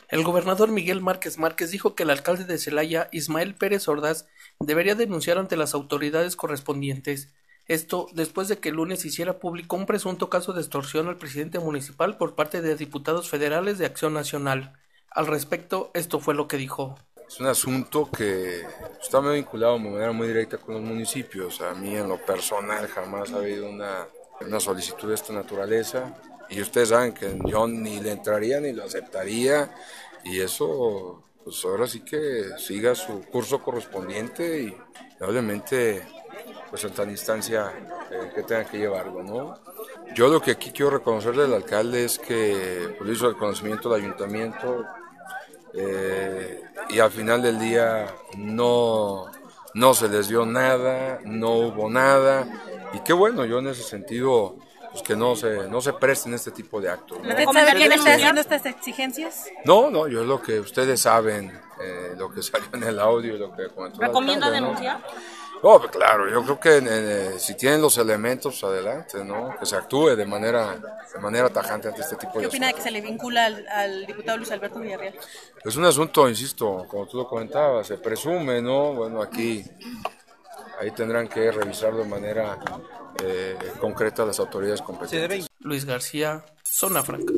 El gobernador Miguel Márquez Márquez dijo que el alcalde de Celaya, Ismael Pérez Ordaz, debería denunciar ante las autoridades correspondientes. Esto después de que el lunes hiciera público un presunto caso de extorsión al presidente municipal por parte de diputados federales de Acción Nacional. Al respecto, esto fue lo que dijo. Es un asunto que está muy vinculado de manera muy directa con los municipios. A mí en lo personal jamás ha habido una solicitud de esta naturaleza y ustedes saben que yo ni le entraría ni lo aceptaría y eso pues ahora sí que siga su curso correspondiente y obviamente pues en tal instancia que tenga que llevarlo, ¿no? Yo lo que aquí quiero reconocerle al alcalde es que pues, hizo el conocimiento del ayuntamiento, y al final del día no se les dio nada, no hubo nada y qué bueno, yo en ese sentido pues que no se presten este tipo de actos, ¿no? ¿Usted sabe quién está haciendo estas exigencias? No, yo es lo que ustedes saben, lo que salió en el audio y lo que comentó el ¿Recomienda alcalde, ¿no? denunciar? Oh, pues claro, yo creo que si tienen los elementos, adelante, ¿no? Que se actúe de manera tajante ante este tipo de ¿Qué opina de que asuntos. se le vincula al diputado Luis Alberto Villarreal? Es un asunto, insisto, como tú lo comentabas, se presume, ¿no? Bueno, ahí tendrán que revisar de manera concreta las autoridades competentes. Luis García, Zona Franca.